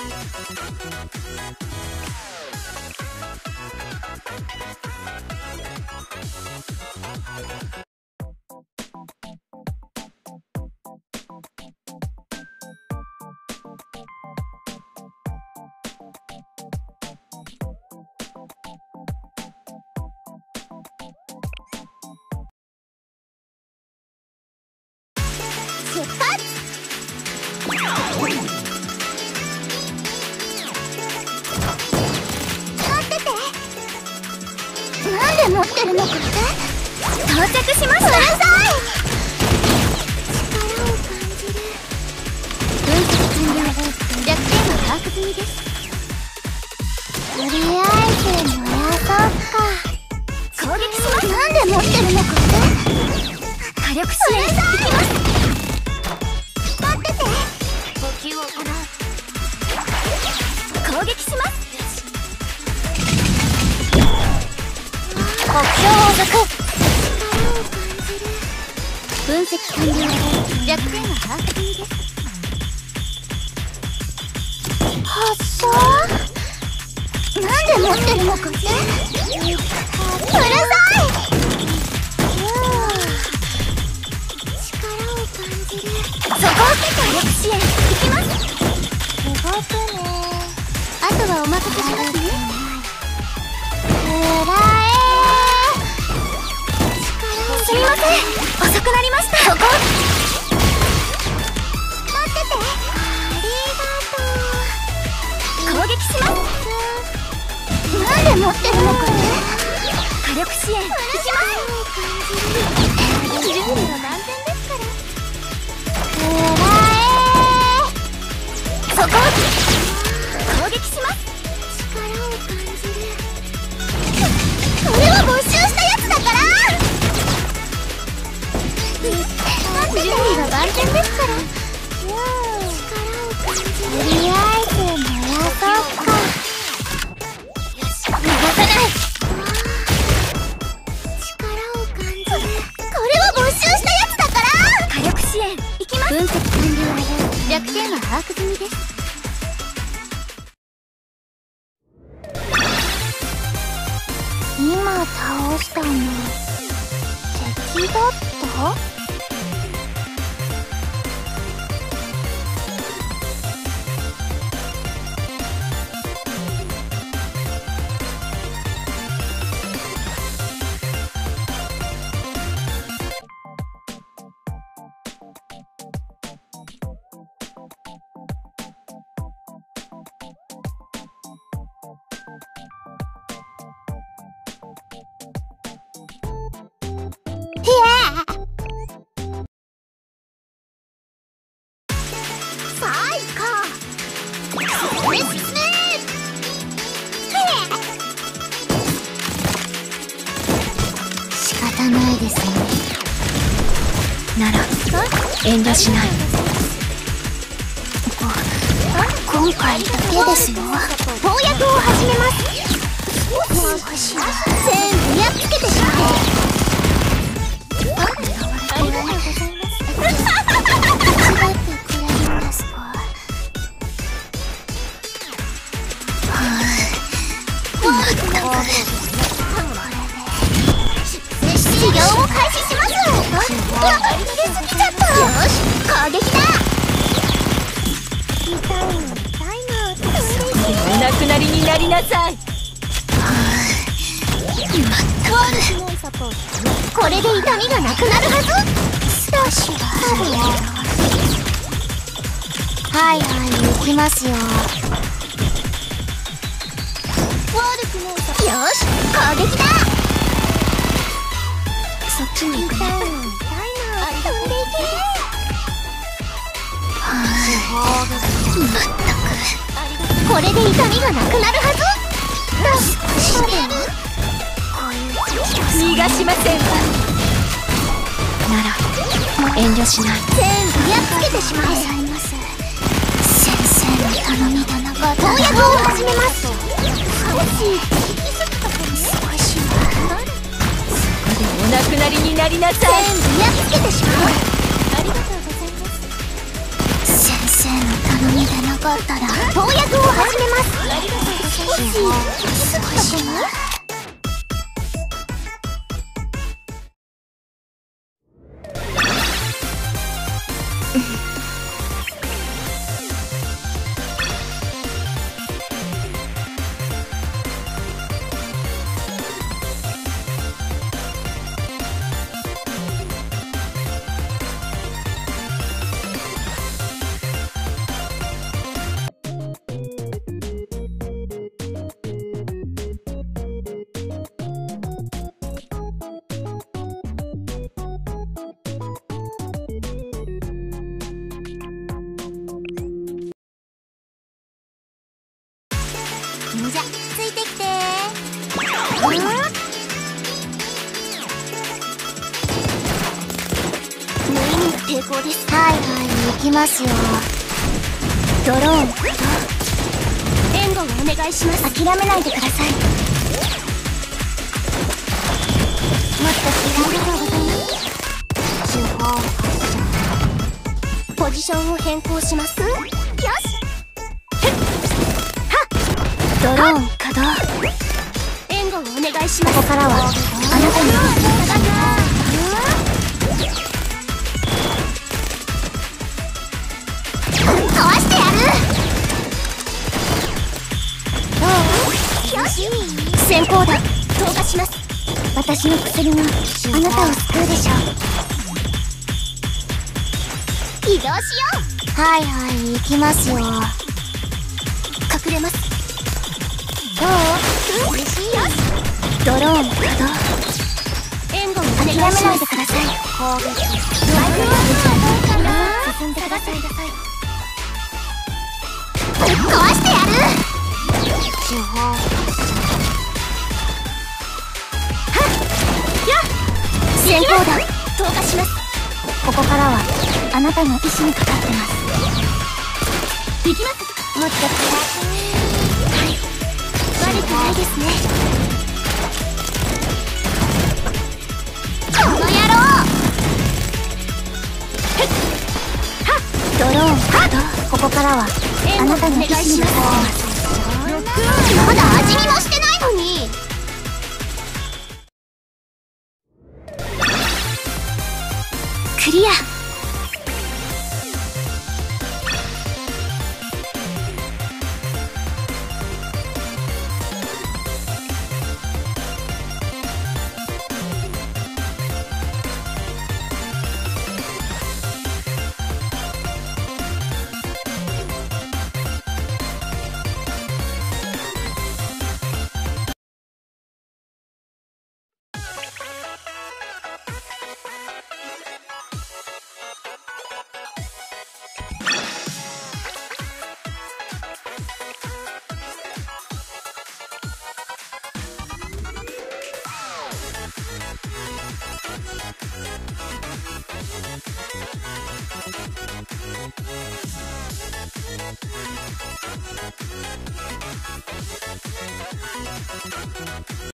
出発。待ってて。なんで持ってるのかって？到着しました。うるさい。力を感じる。分析完了。弱点は把握済みです。とりあえず燃やそうか。攻撃します。なんで持ってるのかって？火力支援いきます。待ってて。補給を行う。攻撃します。目標を抜く。力を感じる。分析完了。弱点は把握済みです。発射？なんで持ってるのかって？うるさい。そこを火力支援いきます。動くね。あとはお任せしますね。すみません、遅くなりました。そこ待ってて。ありがとう。攻撃します。なんで持ってるのかね。火力支援いきます。準備は万全ですから。そこ攻撃します。力を感じる。これは没収したやつだから。準備は万全ですから。力を感じる。とりあえず燃やそうか。よし、逃がさない。力を感じる。これは没収したやつだから。火力支援いきます。分析完了。弱点は把握済みです。今倒したの敵だった？仕方ないですね。なら遠慮しない。今回だけですよ。攻略を始めます。全部やっつけてしまえ。治療を開始します。入れすぎちゃった。よし、攻撃だ。痛いのお亡くなりになりなさい。これで痛みがなくなるはず。はいはい、行きますよ。よし、攻撃だ。そっちに行くね。飛んでいけ。まったく、これで痛みがなくなるはず。逃がしませんわ。なら遠慮しない。全部やっつけてしまえ。先生の頼みだな。攻略を始めます。お亡くなりになりなさい。全部やっつけてしまえ。ありがとうございます。先生の頼みでなかだったら投薬を始めます。少し行き過ぎたかな。じゃ、ついてきて無意味抵抗です。はいはい、行きますよ。ドローン援護をお願いします。諦めないでください。もっとありがとうございます。手法発射。ポジションを変更します。よし、ドローン稼働。援護をお願いします。ここからはあなたに壊してやる。どう？よし、先行弾投下します。私の薬があなたを救うでしょう。移動しよう。はいはい、行きますよ。隠れます。どう？嬉しいよ。ドローン稼働。援護を諦めないでください。攻撃。進んでください。壊してやる。手法はっやっ。先行弾投下します。ここからはあなたの意志にかかってます。行きます。もっと暗く。はい、悪くないですね。この野郎。ドローン稼働。ここからはあなたの意志にかかってます。まだ味見もしてないのに。クリア。